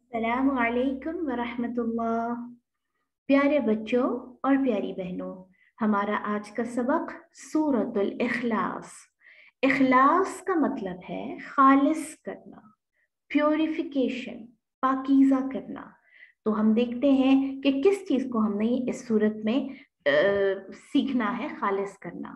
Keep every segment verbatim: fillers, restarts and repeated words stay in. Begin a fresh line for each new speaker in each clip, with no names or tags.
अस्सलामु अलैकुम वरहमतुल्लाह। प्यारे बच्चों और प्यारी बहनों, हमारा आज का सबक सूरतुल इखलास। इखलास का मतलब है खालिस करना, प्योरिफिकेशन, पाकीज़ा करना। तो हम देखते हैं कि किस चीज़ को हमने इस सूरत में अ, सीखना है, खालिस करना।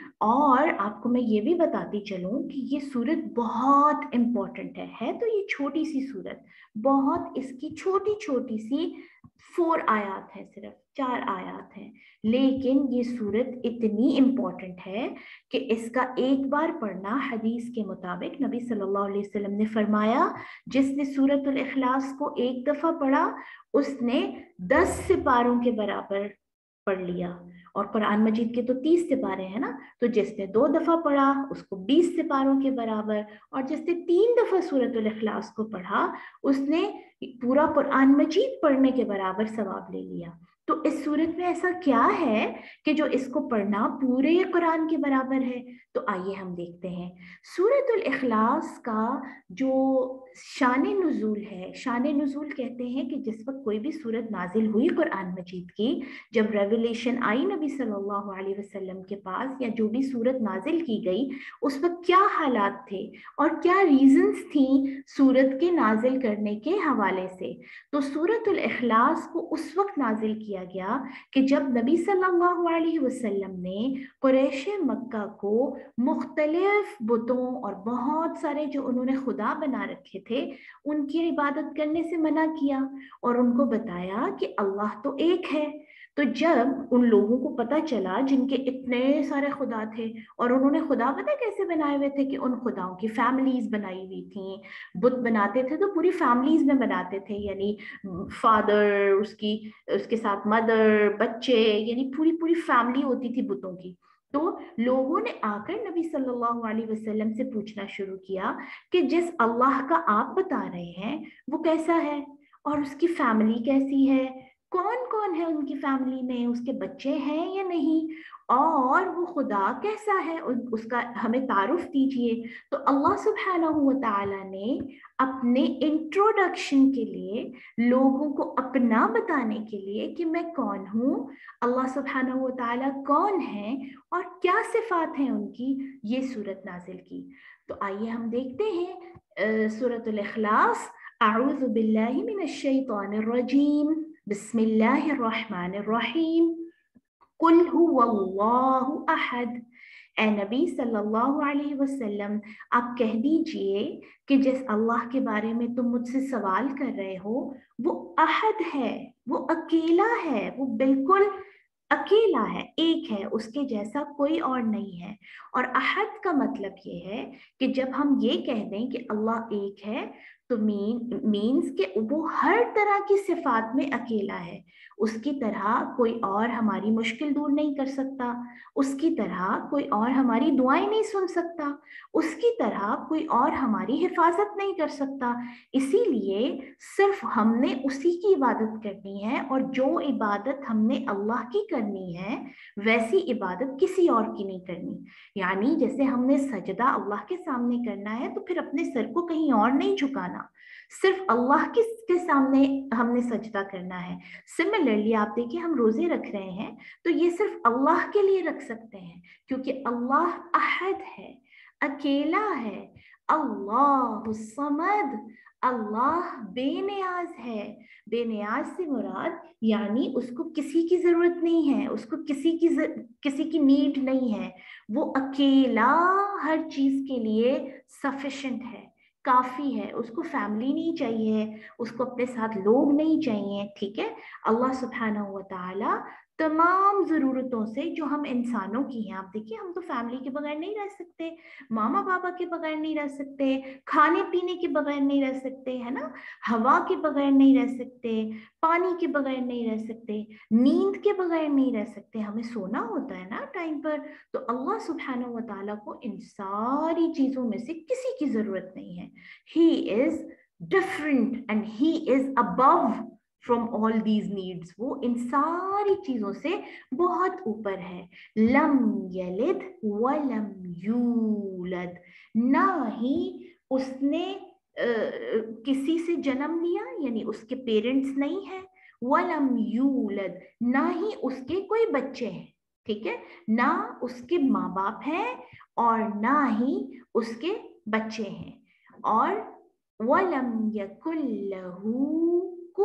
और आपको मैं ये भी बताती चलूं कि ये सूरत बहुत इम्पोर्टेंट है है तो ये छोटी सी सूरत, बहुत इसकी छोटी छोटी सी फोर आयात है, सिर्फ चार आयात हैं, लेकिन ये सूरत इतनी इम्पोर्टेंट है कि इसका एक बार पढ़ना, हदीस के मुताबिक नबी सल्लल्लाहु अलैहि वसल्लम ने फरमाया, जिसने सूरतुल इखलास को एक दफा पढ़ा उसने दस सिपारों के बराबर पढ़ लिया। और कुरान मजीद के तो तीस सिपारे हैं ना, तो जिसने दो दफा पढ़ा उसको बीस सिपारों के बराबर, और जिसने तीन दफा सूरतुल इखलास को पढ़ा उसने पूरा कुरान मजीद पढ़ने के बराबर सवाब ले लिया। तो इस सूरत में ऐसा क्या है कि जो इसको पढ़ना पूरे कुरान के बराबर है? तो आइए हम देखते हैं। सूरतुल इखलास का जो शान नुज़ूल है, शान नुज़ूल कहते हैं कि जिस वक्त कोई भी सूरत नाजिल हुई कुरान मजीद की, जब रेवलेशन आई नबी सल्लल्लाहु अलैहि वसल्लम के पास, या जो भी सूरत नाजिल की गई, उस वक्त क्या हालात थे और क्या रीजंस थी सूरत के नाजिल करने के हवाले से। तो सूरतुल इखलास को उस वक्त नाजिल किया गया कि जब नबी सल्लल्लाहु अलैहि वसल्लम ने कुरैश मक्का को मुख्तलिफ बुतों और बहुत सारे जो उन्होंने खुदा बना रखे थे उनकी इबादत करने से मना किया, और उनको बताया कि अल्लाह तो एक है। तो जब उन लोगों को पता चला जिनके इतने सारे खुदा थे, और उन्होंने खुदा पता कैसे बनाए हुए थे कि उन खुदाओं की फैमिलीज बनाई हुई थी। बुत बनाते थे तो पूरी फैमिलीज में बनाते थे, यानी फादर, उसकी उसके साथ मदर, बच्चे, यानी पूरी पूरी फैमिली होती थी बुतों की। तो लोगों ने आकर नबी सल्लल्लाहु अलैहि वसल्लम से पूछना शुरू किया कि जिस अल्लाह का आप बता रहे हैं वो कैसा है, और उसकी फैमिली कैसी है, कौन कौन है उनकी फैमिली में, उसके बच्चे हैं या नहीं, और वो खुदा कैसा है, उसका हमें तारुफ दीजिए। तो अल्लाह सुब्हानहू व तआला ने अपने इंट्रोडक्शन के लिए, लोगों को अपना बताने के लिए कि मैं कौन हूँ, अल्लाह सुब्हानहू व तआला कौन है और क्या सिफात हैं उनकी, ये सूरत नाजिल की। तो आइए हम देखते हैं सूरतुल इखलास। अऊज़ु बिल्लाहि मिनश शैतानिर रजीम, बिस्मिल्लाहिर रहमानिर रहीम, कुल हुवल्लाहु अहद। ए नबी सल्लल्लाहु अलैहि वसल्लम, आप कह दीजिए कि जिस अल्लाह के बारे में तुम मुझसे सवाल कर रहे हो वो अहद है, वो अकेला है, वो बिल्कुल अकेला है, एक है, उसके जैसा कोई और नहीं है। और अहद का मतलब ये है कि जब हम ये कह दें कि अल्लाह एक है, तो मीन मीन्स कि वो हर तरह की सिफात में अकेला है। उसकी तरह कोई और हमारी मुश्किल दूर नहीं कर सकता, उसकी तरह कोई और हमारी दुआएं नहीं सुन सकता, उसकी तरह कोई और हमारी हिफाजत नहीं कर सकता। इसीलिए सिर्फ हमने उसी की इबादत करनी है, और जो इबादत हमने अल्लाह की करनी है वैसी इबादत किसी और की नहीं करनी। यानी जैसे हमने सजदा अल्लाह के सामने करना है तो फिर अपने सर को कहीं और नहीं झुकाना, सिर्फ अल्लाह के, के सामने हमने सजदा करना है। सिमिलरली आप देखिए, हम रोजे रख रहे हैं तो ये सिर्फ अल्लाह के लिए रख सकते हैं, क्योंकि अल्लाह अहद है, अकेला है। अल्लाह समद, अल्लाह बेनियाज है। बेनियाज से मुराद यानी उसको किसी की जरूरत नहीं है, उसको किसी की किसी की नीड नहीं है, वो अकेला हर चीज के लिए सफिशिएंट है, काफी है। उसको फैमिली नहीं चाहिए, उसको अपने साथ लोग नहीं चाहिए, ठीक है। अल्लाह सुब्हानहू व तआला तमाम ज़रूरतों से जो हम इंसानों की हैं, आप देखिए हम तो फैमिली के बगैर नहीं रह सकते, मामा पापा के बगैर नहीं रह सकते, खाने पीने के बगैर नहीं रह सकते, है ना, हवा के बगैर नहीं रह सकते, पानी के बगैर नहीं रह सकते, नींद के बगैर नहीं रह सकते, हमें सोना होता है ना टाइम पर। तो अल्लाह सुब्हानहू व तआला को इन सारी चीज़ों में से किसी की ज़रूरत नहीं है। He is different and he is above from all these needs, वो इन सारी चीजों से बहुत ऊपर है। लम यलिद वलम यूलद, ना ही उसने किसी से जन्म लिया यानी उसके पेरेंट्स नहीं है, वलम यूलद ना ही उसके कोई बच्चे हैं, ठीक है, ना उसके माँ बाप हैं और ना ही उसके बच्चे हैं, और वलम यकुल लहू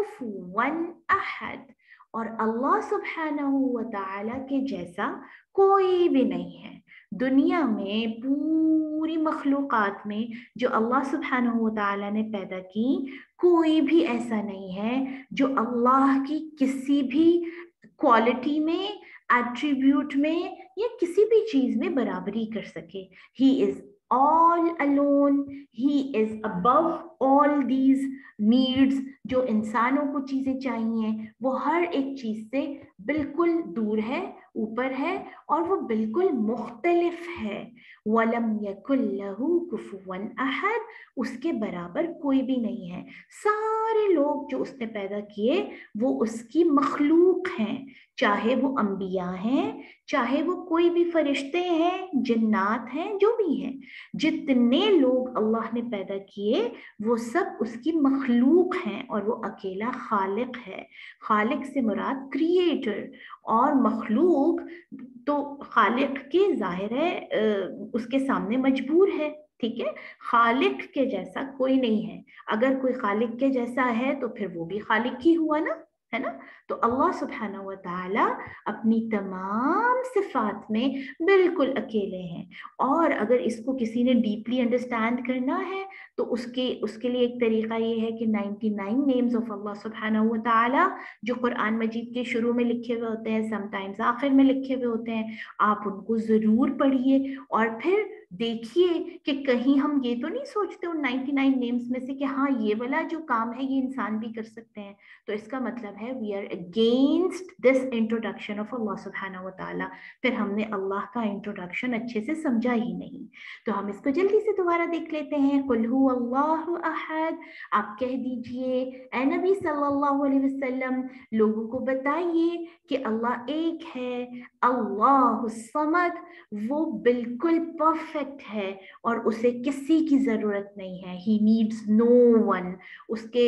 कुफुवन अहद, और अल्लाह सुब्हानहू व तआला के जैसा कोई भी नहीं है। दुनिया में पूरी मखलूक़ात में जो अल्लाह सुब्हानहू व तआला ने पैदा की, कोई भी ऐसा नहीं है जो अल्लाह की किसी भी क्वालिटी में, एट्रीब्यूट में या किसी भी चीज में बराबरी कर सके। He is all alone, he is above all these needs। जो इंसानों को चीजें चाहिए वो हर एक चीज से बिल्कुल दूर है, ऊपर है, और वो बिल्कुल मुख्तलिफ है। वलम यकुल लहू कुफुवन अहद, उसके बराबर कोई भी नहीं है। सारे लोग जो उसने पैदा किए वो उसकी मखलूक हैं, चाहे वो अंबिया हैं, चाहे वो कोई भी फरिश्ते हैं, जिन्नात हैं, जो भी हैं, जितने लोग अल्लाह ने पैदा किए वो सब उसकी मखलूक हैं, और वो अकेला खालिक है। खालिक से मुराद क्रिएटर, और मखलूक तो खालिक के जाहिर है उसके सामने मजबूर है, ठीक है। खालिक के जैसा कोई नहीं है, अगर कोई खालिक के जैसा है तो फिर वो भी खालिक ही हुआ ना, है ना। तो अल्लाह सुब्हानहू व तआला अपनी तमाम सिफात में बिल्कुल अकेले हैं, और अगर इसको किसी ने डीपली अंडरस्टैंड करना है तो उसके उसके लिए एक तरीका ये है कि निन्यानवे नेम्स ऑफ अल्लाह सुब्हानहू व तआला जो कुरान मजीद के शुरू में लिखे हुए होते हैं, समटाइम्स आखिर में लिखे हुए होते हैं, आप उनको ज़रूर पढ़िए और फिर देखिए कि कहीं हम ये तो नहीं सोचते उन निन्यानवे नेम्स में से कि हाँ ये वाला जो काम है ये इंसान भी कर सकते हैं। तो इसका मतलब है we are against this introduction of Allah सुब्हानहू व तआला। फिर हमने अल्लाह का इंट्रोडक्शन अच्छे से समझा ही नहीं। तो हम इसको जल्दी से दोबारा देख लेते हैं। कुल हु अल्लाहु अहद, आप कह दीजिए ऐ नबी सल्लल्लाहु अलैहि वसल्लम, लोगों को बताइए कि अल्लाह एक है। अल्लाहु समद, वो बिल्कुल परफेक्ट है और उसे किसी की जरूरत नहीं है। ही नीड्स नो वन, उसके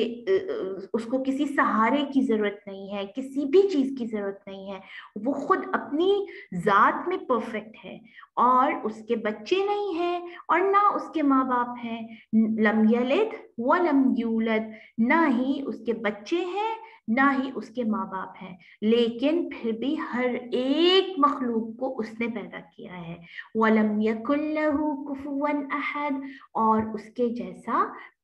उसको किसी सहारे की जरूरत नहीं है, किसी भी चीज की जरूरत नहीं है। वो खुद अपनी जात में परफेक्ट है, और उसके बच्चे नहीं हैं और ना उसके माँ बाप हैं। लम यलिद व लम यूलद, ना ही उसके बच्चे हैं ना ही उसके माँ बाप हैं, लेकिन फिर भी हर एक मखलूक को उसने पैदा किया है। वलम यकुल लहू कुफुवन अहद, और उसके जैसा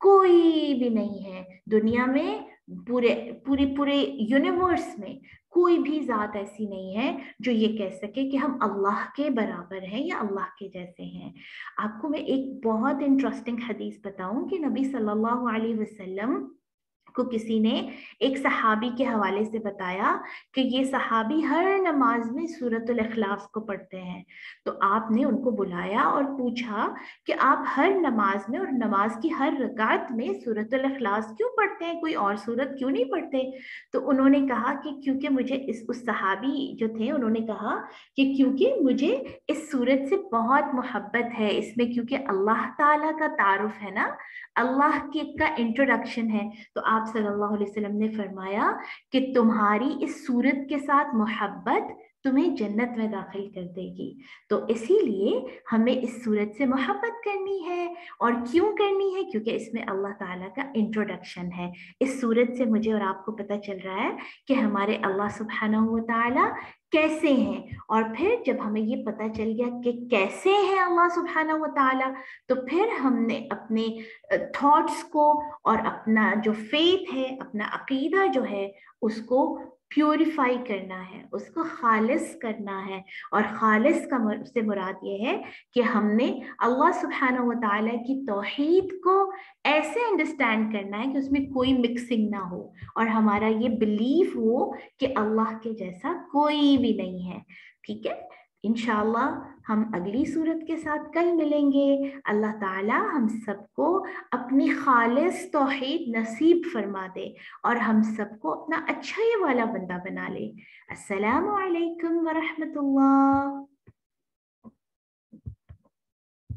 कोई भी नहीं है। दुनिया में पूरे पूरे पूरे यूनिवर्स में कोई भी जात ऐसी नहीं है जो ये कह सके कि हम अल्लाह के बराबर हैं या अल्लाह के जैसे हैं। आपको मैं एक बहुत इंटरेस्टिंग हदीस बताऊं कि नबी सल्लल्लाहु अलैहि वसल्लम को किसी ने एक सहाबी के हवाले से बताया कि ये सहाबी हर नमाज में सूरतुल इखलास को पढ़ते हैं। तो आपने उनको बुलाया और पूछा कि आप हर नमाज में और नमाज की हर रकात में सूरतुल इखलास क्यों पढ़ते हैं, कोई और सूरत क्यों नहीं पढ़ते? तो उन्होंने कहा कि क्योंकि मुझे इस उस सहाबी जो थे उन्होंने कहा कि क्योंकि मुझे इस सूरत से बहुत मोहब्बत है, इसमें क्योंकि अल्लाह ताला का तारुफ है ना, अल्लाह के का इंट्रोडक्शन है। तो आप सल्लल्लाहु अलैहि वसल्लम ने फरमाया कि तुम्हारी इस सूरत के साथ मोहब्बत तुम्हें जन्नत में दाखिल कर देगी। तो इसीलिए हमें इस सूरत से मोहब्बत करनी है। और क्यों करनी है? क्योंकि इसमें अल्लाह ताला का इंट्रोडक्शन है। इस सूरत से मुझे और आपको पता चल रहा है कि हमारे अल्लाह सुब्हानहू व तआला कैसे हैं। और फिर जब हमें ये पता चल गया कि कैसे हैं अल्लाह सुब्हानहू व तआला, तो फिर हमने अपने थॉट्स को और अपना जो फेथ है, अपना अकीदा जो है, उसको प्यूरिफाई करना है, उसको खालिस करना है। और खालिस का से मुराद ये है कि हमने अल्लाह सुब्हानहू व तआला की तौहीद को ऐसे अंडरस्टैंड करना है कि उसमें कोई मिक्सिंग ना हो, और हमारा ये बिलीफ हो कि अल्लाह के जैसा कोई भी नहीं है। ठीक है, इंशाअल्लाह हम अगली सूरत के साथ कल मिलेंगे। अल्लाह ताला हम सबको अपनी खालिस तौहीद नसीब फरमा दे और हम सबको अपना अच्छा ये वाला बंदा बना ले। अस्सलामु अलैकुम व रहमतुल्लाह।